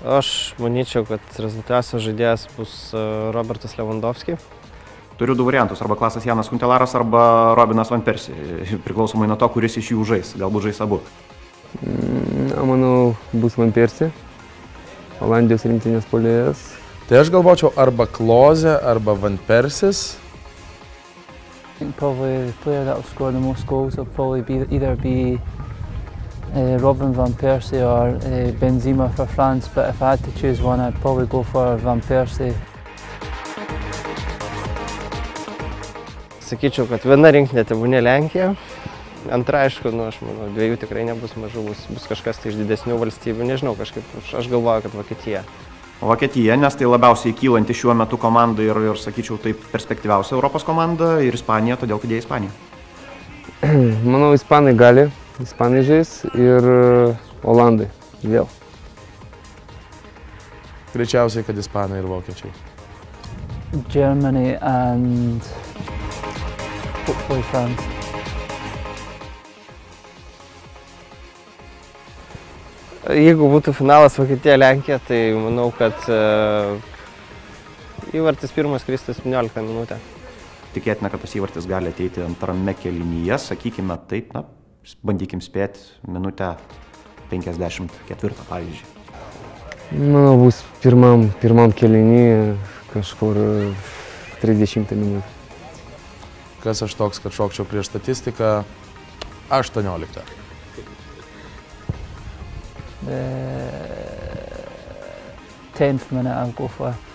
Aš manyčiau, kad rezultatyviausias žaidėjas bus Robertas Lewandowski. Turiu du variantus, arba Klasas Janas Huntelaras, arba Robinas Van Persie, priklausomai nuo to, kuris iš jų žais, galbūt žais abu. Manau, bus Van Persie, Olandijos rinktinės puolėjas. Tai aš galvočiau arba Klose, arba Van Persis. Probably the player that will score the most goals will probably either be Robin Van Persie or Benzema for France, but if I had to choose one, I'd probably go for Van Persie. Sakyčiau, kad viena rinktinė tebūnie Lenkija. Antra, aišku, aš manau, dviejų tikrai nebus mažų, bus kažkas tai iš didesnių valstybių. Nežinau, kažkaip aš galvoju, kad Vokietija. Vokietija, nes tai labiausiai kylanti šiuo metu komanda ir sakyčiau, taip perspektyviausia Europos komanda, ir Ispanija, todėl kad jie Ispanija. Manau, ispanai gali, ispanai žais ir olandai vėl. Greičiausiai, kad ispanai ir vokiečiai. Germany and hopefully France. Jeigu būtų finalas Vokietija-Lenkija, tai manau, kad įvartis pirmas kristas 17 minutę. Tikėtina, kad tas įvartis gali ateiti antrame kėlinyje, sakykime taip, bandykim spėti minutę 54, pavyzdžiui. Manau, bus pirmam kėlinyje kažkur 30 minutę. Kas aš toks, kad šokčiau prieš statistiką? 18. The 10th minute I'll go for.